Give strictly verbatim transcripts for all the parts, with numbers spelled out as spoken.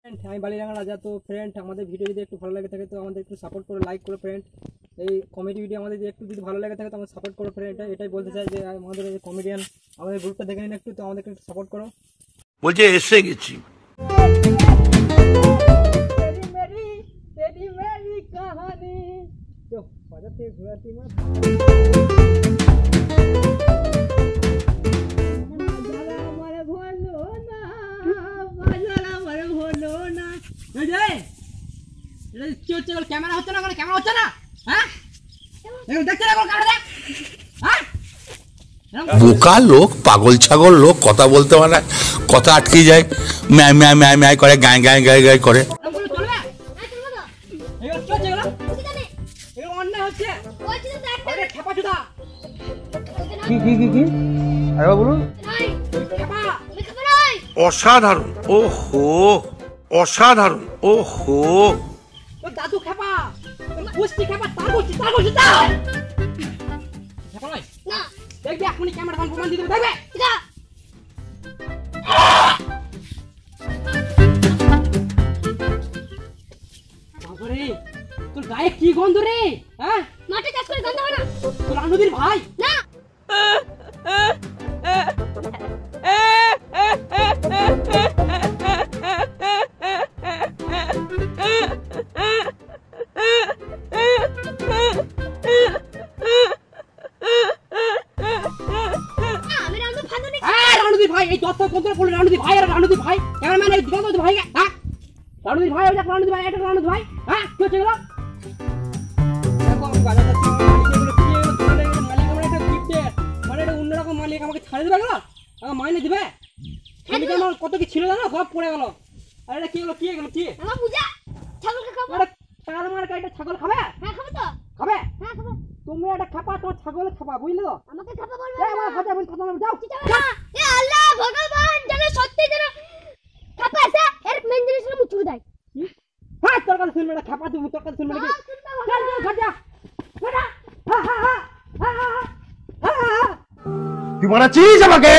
আমি বালিডাঙ্গা রাজা। তো ফ্রেন্ড, আমাদের ভিডিও যদি একটু ভালো লাগে থাকে তো আমাদের একটু সাপোর্ট করো, লাইক করো ফ্রেন্ড। এই কমেডি ভিডিও আমাদের যদি একটু যদি ভালো লাগে থাকে তো আমাদের সাপোর্ট করো ফ্রেন্ড। এটা এটাই বলতে চাই যে আমাদের এই কমেডিয়ান আমাদের গ্রুপটা দেখে নিন একটু, তো আমাদেরকে একটু সাপোর্ট করো। বলছে এসে গেছি। ক্যামেরা হচ্ছে না, ক্যামেরা হচ্ছে না, হ্যাঁ দেখছে না ক্যামেরা। বোকা লোক, পাগল ছাগল লোক, কথা বলতে পারে, কথা আটকে যায়, ম্যায় ম্যায় ম্যায় ম্যায় করে, গায়ে গায়ে গায়ে গায়ে করে। অসাধারণ, ওহো অসাধারণ, ওহো দাদু খেপা পুষ্টি খেপা তার বলছি তার বলছি তার খেপা নয় না। দেখবি এখনই ক্যামেরা মান প্রমাণ দিয়ে দেবে, দেখবে বাবারে তোর গায়ে কি গন্ধ রে? হ্যাঁ মাঠে কাজ করে গন্ধ হয় না? তোর রানুদির ভাই না। ভাই এই যত কন্ট্রোল করলে রানুদি ভাই আর রানুদি ভাই ক্যামেরাম্যান এই দিগন্ত ভাই হ্যাঁ রানুদি ভাই ওটা রানুদি ভাই এটা রানুদি ভাই হ্যাঁ কি হচ্ছে গেল? দেখো গাড়িটা কি এগুলো কি এগুলো তোলে এগুলো মালিক আমার একটা গিফট মানে এটা অন্যরকম মালিক আমাকে ছাড়ে দিবে গেল, আমার মাইনে দিবে। এদিকে আমার কত কি ছিল জানো, সব পড়ে গেল। আর এটা কি হলো, কি এগুলো কি আমার পূজা ছাগলকে খাবো। আরে ছাগল মার গাইটা ছাগল খাবে? হ্যাঁ খাবে তো খাবে, হ্যাঁ খাবে। তুমি এটা খাপা, তোমার ছাগল খাপা, বুঝলে তো? আমাকে খাপা বলবে না, আমার কথা বল, কথা বল, যাও যাও। এ আল্লাহ ভগবান জানে সত্যি যেন খাপা আছে এর মেন জিনিস না মুচু দেয়। হ্যাঁ তোর কথা শুনবে না, খাপা তুমি তোর কথা শুনবে না কি? চল চল ঘর যা ঘর। হা হা হা হা হা তুই মারাছিস আমাকে?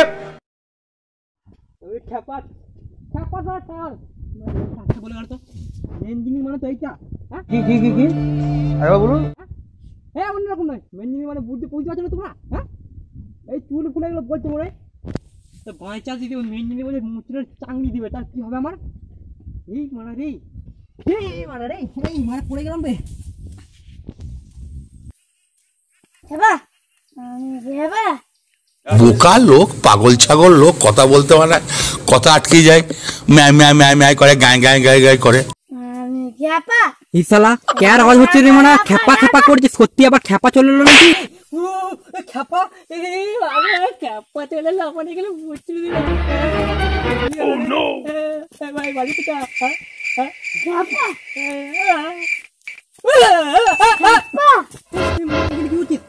ওই খাপা খাপা ধর তোর আচ্ছা বলে তো মেন জিনিস মানে তো এইটা। হ্যাঁ কি কি কি কি আরে বলুন। হ্যাঁ অন্যরকম নয়, মেন জিনিস মানে বুঝতে বুঝতে পারছো না তোমরা? হ্যাঁ এই চুল ফুলে এগুলো বলছো মনে তো বাঁচা যদি মেন জিনিস বলে মুচুরের চাংড়ি দিবে তার কি হবে আমার? এই মারা রে, এই মারা রে, এই মারা পড়ে গেলাম রে। হেবা হেবা বোকা লোক, পাগল ছাগল লোক, কথা বলতে পারে, কথা আটকে যায়, ম্যায় ম্যায় ম্যায় ম্যায় করে, গায়ে গায়ে গায়ে গায়ে করে। এই শালা ক্যার আওয়াজ হচ্ছে রে, মানে খেপা খেপা করছে সত্যি, আবার খেপা চলে এলো নাকি? ও খেপা, এই বাবা খেপা চলে এলো, মানে গেলে মুচড়ে দিল। ও নো ভাই বাড়ি থেকে হ্যাঁ হ্যাঁ খেপা খেপা কি উচিত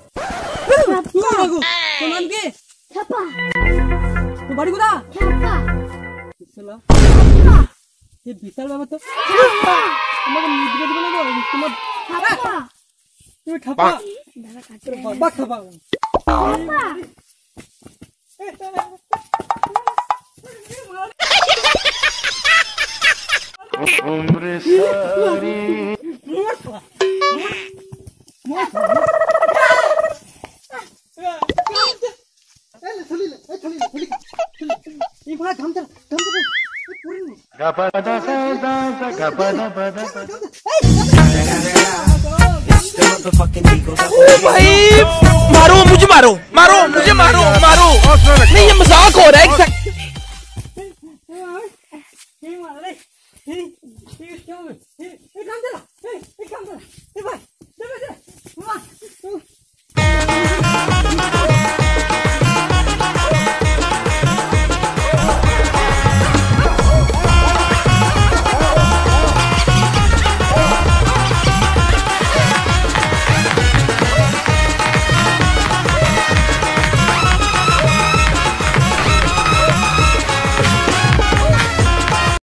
তোমার কি খেপা তো বাড়ি কোথা? খেপা শালা ये विशाल बाबा तो আমাকে নিয়ে দিবে না গো তোমার খাপা তুমি খাপা দাদা কাটে বাবা খাপা খাপা উমরে সারি মোর মোর এই চলি এই চলি চলি এই বড় ধামতে ধামতে भाई मारो मुझे, मारो मारो मुझे, मारो मारो नहीं, ये मजाक हो रहा है।